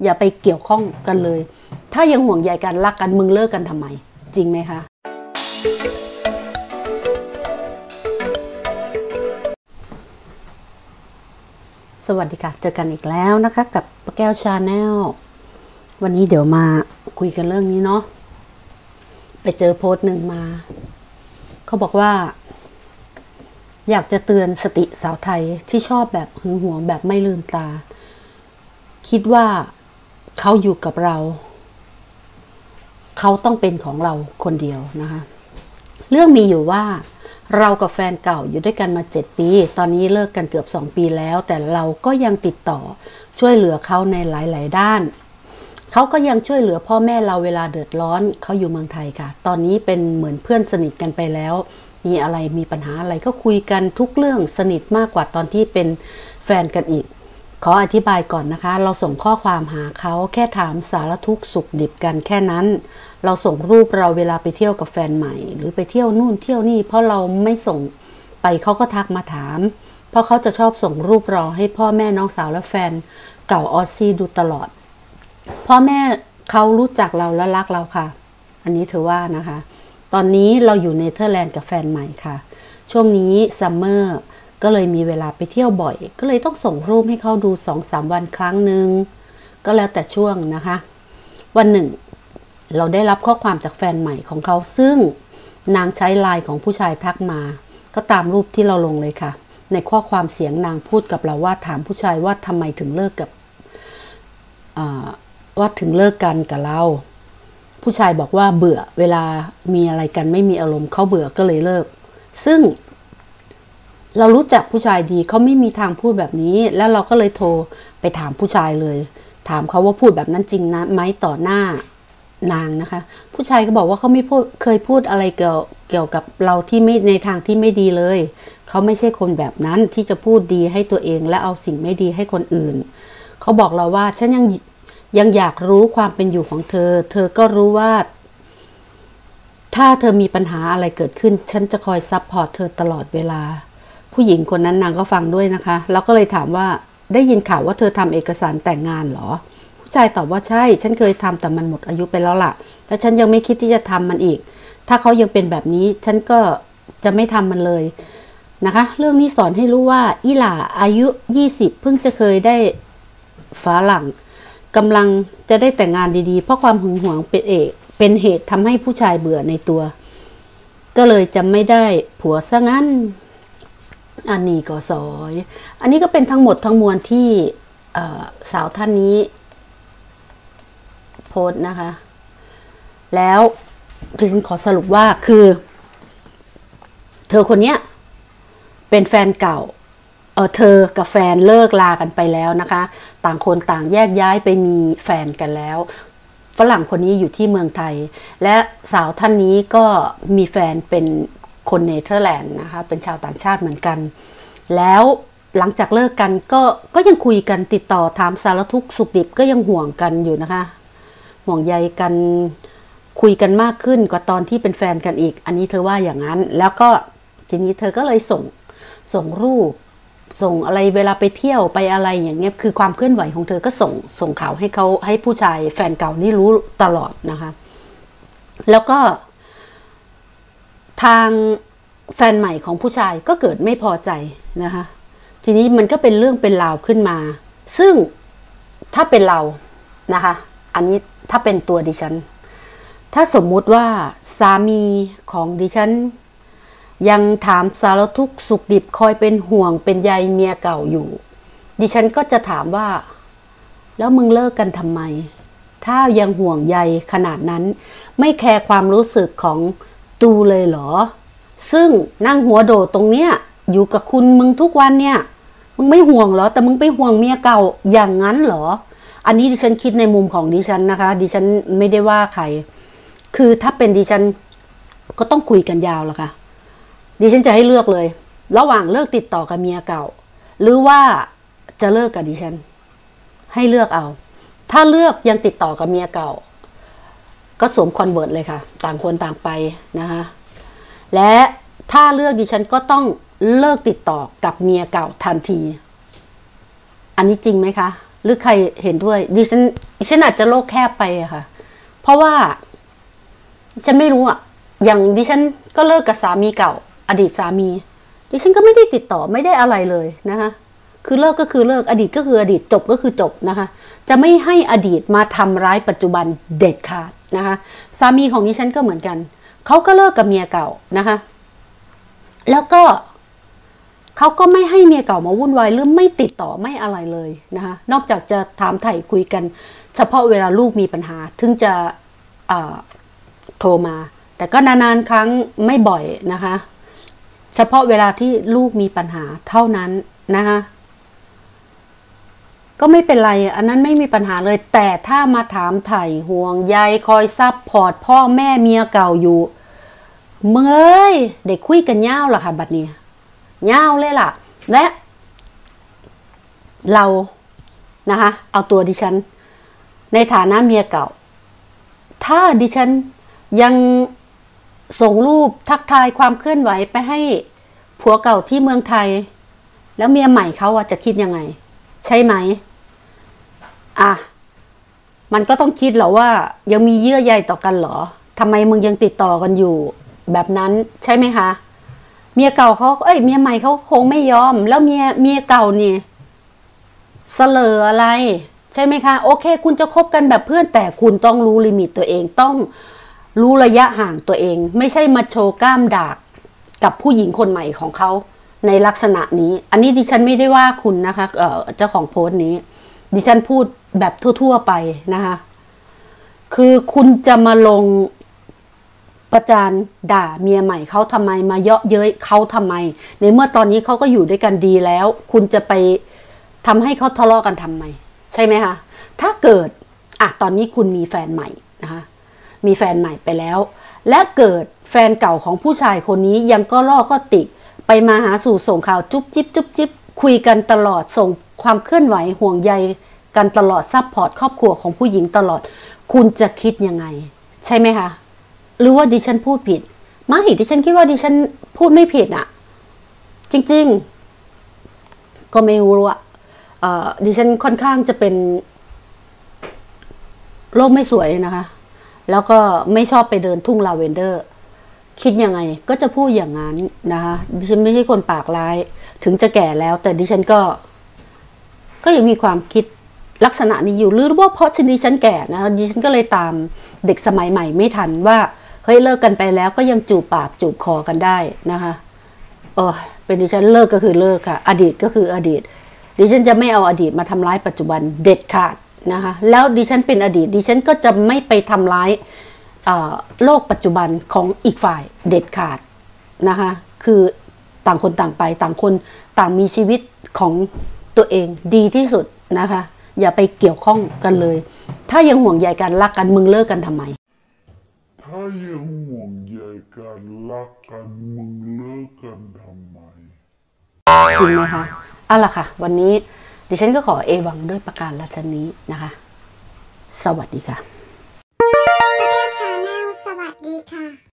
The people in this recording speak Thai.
อย่าไปเกี่ยวข้องกันเลยถ้ายังห่วงใยกันรักกันมึงเลิกกันทำไมจริงไหมคะสวัสดีค่ะเจอกันอีกแล้วนะคะกับป้าแก้วชาแนลวันนี้เดี๋ยวมาคุยกันเรื่องนี้เนาะไปเจอโพสต์หนึ่งมาเขาบอกว่าอยากจะเตือนสติสาวไทยที่ชอบแบบหึงหวงแบบไม่ลืมตาคิดว่าเขาอยู่กับเราเขาต้องเป็นของเราคนเดียวนะคะเรื่องมีอยู่ว่าเรากับแฟนเก่าอยู่ด้วยกันมา7 ปีตอนนี้เลิกกันเกือบ2 ปีแล้วแต่เราก็ยังติดต่อช่วยเหลือเขาในหลายๆด้านเขาก็ยังช่วยเหลือพ่อแม่เราเวลาเดือดร้อนเขาอยู่เมืองไทยค่ะตอนนี้เป็นเหมือนเพื่อนสนิทกันไปแล้วมีอะไรมีปัญหาอะไรก็คุยกันทุกเรื่องสนิทมากกว่าตอนที่เป็นแฟนกันอีกขออธิบายก่อนนะคะเราส่งข้อความหาเขาแค่ถามสารทุกข์สุขดิบกันแค่นั้นเราส่งรูปเราเวลาไปเที่ยวกับแฟนใหม่หรือไปเที่ยวนู่นเที่ยวนี่เพราะเราไม่ส่งไปเขาก็ทักมาถามเพราะเขาจะชอบส่งรูปเราให้พ่อแม่น้องสาวและแฟนเก่าออซซี่ดูตลอดพ่อแม่เขารู้จักเราและรักเราค่ะอันนี้ถือว่านะคะตอนนี้เราอยู่เนเธอร์แลนด์กับแฟนใหม่ค่ะช่วงนี้ซัมเมอร์ก็เลยมีเวลาไปเที่ยวบ่อยก็เลยต้องส่งรูปให้เขาดู 2-3 วันครั้งหนึ่งก็แล้วแต่ช่วงนะคะวันหนึ่งเราได้รับข้อความจากแฟนใหม่ของเขาซึ่งนางใช้ไลน์ของผู้ชายทักมาก็ตามรูปที่เราลงเลยค่ะในข้อความเสียงนางพูดกับเราว่าถามผู้ชายว่าทำไมถึงเลิกกับว่าถึงเลิกกันกับเราผู้ชายบอกว่าเบื่อเวลามีอะไรกันไม่มีอารมณ์เขาเบื่อก็เลยเลิกซึ่งเรารู้จักผู้ชายดีเขาไม่มีทางพูดแบบนี้แล้วเราก็เลยโทรไปถามผู้ชายเลยถามเขาว่าพูดแบบนั้นจริงนะไหมต่อหน้านางนะคะผู้ชายก็บอกว่าเขาไม่พูดเคยพูดอะไรเกี่ยวกับเราที่ไม่ในทางที่ไม่ดีเลยเขาไม่ใช่คนแบบนั้นที่จะพูดดีให้ตัวเองและเอาสิ่งไม่ดีให้คนอื่นเขาบอกเราว่าฉันยังอยากรู้ความเป็นอยู่ของเธอเธอก็รู้ว่าถ้าเธอมีปัญหาอะไรเกิดขึ้นฉันจะคอยซัพพอร์ตเธอตลอดเวลาผู้หญิงคนนั้นนางก็ฟังด้วยนะคะแล้วก็เลยถามว่าได้ยินข่าวว่าเธอทำเอกสารแต่งงานเหรอผู้ชายตอบว่าใช่ฉันเคยทำแต่มันหมดอายุไปแล้วล่ะและฉันยังไม่คิดที่จะทำมันอีกถ้าเขายังเป็นแบบนี้ฉันก็จะไม่ทำมันเลยนะคะเรื่องนี้สอนให้รู้ว่าอีหล่าอายุ20เพิ่งจะเคยได้ฝรั่งกำลังจะได้แต่งงานดีๆเพราะความหึงหวงเป็นเหตุทำให้ผู้ชายเบื่อในตัวก็เลยจะไม่ได้ผัวซะงั้นอันนี้ก็สอยอันนี้ก็เป็นทั้งหมดทั้งมวลที่สาวท่านนี้โพสต์นะคะแล้วดิฉันขอสรุปว่าคือเธอคนนี้เป็นแฟนเก่าเธอกับแฟนเลิกลากันไปแล้วนะคะต่างคนต่างแยกย้ายไปมีแฟนกันแล้วฝรั่งคนนี้อยู่ที่เมืองไทยและสาวท่านนี้ก็มีแฟนเป็นคนเนเธอร์แลนด์นะคะเป็นชาวต่างชาติเหมือนกันแล้วหลังจากเลิกกันก็ยังคุยกันติดต่อถามสารทุกข์สุขดิบก็ยังห่วงกันอยู่นะคะห่วงใยกันคุยกันมากขึ้นกว่าตอนที่เป็นแฟนกันอีกอันนี้เธอว่าอย่างนั้นแล้วก็ทีนี้เธอก็เลยส่งรูปส่งอะไรเวลาไปเที่ยวไปอะไรอย่างเงี้ยคือความเคลื่อนไหวของเธอก็ส่งข่าวให้เขาให้ผู้ชายแฟนเก่านี่รู้ตลอดนะคะแล้วก็ทางแฟนใหม่ของผู้ชายก็เกิดไม่พอใจนะคะทีนี้มันก็เป็นเรื่องเป็นราวขึ้นมาซึ่งถ้าเป็นเรานะคะอันนี้ถ้าเป็นตัวดิฉันถ้าสมมุติว่าสามีของดิฉันยังถามสารทุกข์สุขดิบคอยเป็นห่วงเป็นใยเมียเก่าอยู่ดิฉันก็จะถามว่าแล้วมึงเลิกกันทำไมถ้ายังห่วงใยขนาดนั้นไม่แคร์ความรู้สึกของตูเลยเหรอซึ่งนั่งหัวโดดตรงเนี้ยอยู่กับคุณมึงทุกวันเนี่ยมึงไม่ห่วงเหรอแต่มึงไปห่วงเมียเก่าอย่างนั้นเหรออันนี้ดิฉันคิดในมุมของดิฉันนะคะดิฉันไม่ได้ว่าใครคือถ้าเป็นดิฉันก็ต้องคุยกันยาวแล้วค่ะดิฉันจะให้เลือกเลยระหว่างเลิกติดต่อกับเมียเก่าหรือว่าจะเลิกกับดิฉันให้เลือกเอาถ้าเลือกยังติดต่อกับเมียเก่าก็สวมคอนเวิร์ตเลยค่ะต่างคนต่างไปนะคะและถ้าเลือกดิฉันก็ต้องเลิกติดต่อกับเมียเก่าทันทีอันนี้จริงไหมคะหรือใครเห็นด้วยดิฉันอาจจะโลกแคบไปอะค่ะเพราะว่าฉันไม่รู้อะอย่างดิฉันก็เลิกกับสามีเก่าอดีตสามีดิฉันก็ไม่ได้ติดต่อไม่ได้อะไรเลยนะคะคือเลิกก็คือเลิกอดีตก็คืออดีตจบก็คือจบนะคะจะไม่ให้อดีตมาทำร้ายปัจจุบันเด็ดขาดนะคะสามีของดิฉันก็เหมือนกันเขาก็เลิกกับเมียเก่านะคะแล้วก็เขาก็ไม่ให้เมียเก่ามาวุ่นวายหรือไม่ติดต่อไม่อะไรเลยนะคะนอกจากจะถามไถ่คุยกันเฉพาะเวลาลูกมีปัญหาถึงจะโทรมาแต่ก็นานๆครั้งไม่บ่อยนะคะเฉพาะเวลาที่ลูกมีปัญหาเท่านั้นนะคะก็ไม่เป็นไรอันนั้นไม่มีปัญหาเลยแต่ถ้ามาถามไถ่ห่วงใยคอยซับพอร์ตพ่อแม่เมียเก่าอยู่เมื่อยเด็กคุยกันยาวล่ะค่ะบัดนี้ยาวเลยล่ะและเรานะคะเอาตัวดิฉันในฐานะเมียเก่าถ้าดิฉันยังส่งรูปทักทายความเคลื่อนไหวไปให้ผัวเก่าที่เมืองไทยแล้วเมียใหม่เขาจะคิดยังไงใช่ไหมมันก็ต้องคิดเหรอว่ายังมีเยื่อใยต่อกันเหรอทำไมมึงยังติดต่อกันอยู่แบบนั้นใช่ไหมคะเมียเก่าเขาเมียใหม่เขาคงไม่ยอมแล้วเมียเก่านี่เสลออะไรใช่ไหมคะโอเคคุณจะคบกันแบบเพื่อนแต่คุณต้องรู้ลิมิตตัวเองต้องรู้ระยะห่างตัวเองไม่ใช่มาโชว์กล้ามดากกับผู้หญิงคนใหม่ของเขาในลักษณะนี้อันนี้ดิฉันไม่ได้ว่าคุณนะคะเจ้าของโพสต์นี้ดิฉันพูดแบบทั่วๆไปนะคะคือคุณจะมาลงประจานด่าเมียใหม่เขาทำไมมาเยาะเย้ยเขาทำไมในเมื่อตอนนี้เขาก็อยู่ด้วยกันดีแล้วคุณจะไปทำให้เขาทะเลาะกันทำไมใช่ไหมคะถ้าเกิดตอนนี้คุณมีแฟนใหม่นะคะมีแฟนใหม่ไปแล้วและเกิดแฟนเก่าของผู้ชายคนนี้ยังก็ล่อก็ติไปมาหาสู่ส่งข่าวจุ๊บจิ๊บจุ๊บจิ๊บคุยกันตลอดส่งความเคลื่อนไหวห่วงใยกันตลอดซัพพอร์ตครอบครัวของผู้หญิงตลอดคุณจะคิดยังไงใช่ไหมคะหรือว่าดิฉันพูดผิดไม่ดิฉันคิดว่าดิฉันพูดไม่ผิดจริงๆก็ไม่รู้ดิฉันค่อนข้างจะเป็นโลกไม่สวยนะคะแล้วก็ไม่ชอบไปเดินทุ่งลาเวนเดอร์คิดยังไงก็จะพูดอย่างนั้นนะคะดิฉันไม่ใช่คนปากร้ายถึงจะแก่แล้วแต่ดิฉันก็ยังมีความคิดลักษณะนี้อยู่หรือว่าเพราะดิฉันแก่นะคะดิฉันก็เลยตามเด็กสมัยใหม่ไม่ทันว่าเฮ้ยเลิกกันไปแล้วก็ยังจูบปากจูบคอกันได้นะคะเป็นดิฉันเลิกก็คือเลิกค่ะอดีตก็คืออดีตดิฉันจะไม่เอาอดีตมาทำร้ายปัจจุบันเด็ดขาดนะคะแล้วดิฉันเป็นอดีตดิฉันก็จะไม่ไปทำร้ายโลกปัจจุบันของอีกฝ่ายเด็ดขาดนะคะคือต่างคนต่างไปต่างคนต่างมีชีวิตของตัวเองดีที่สุดนะคะอย่าไปเกี่ยวข้องกันเลยถ้ายังห่วงใยกันรักกันมึงเลิกกันทำไมถ้ายังห่วงใยกันรักกันมึงเลิกกันทำไมจริงไหมคะเอาล่ะค่ะวันนี้ดิฉันก็ขอเอวังด้วยประการราชนี้นะคะสวัสดีค่ะประเทศชาแนลสวัสดีค่ะ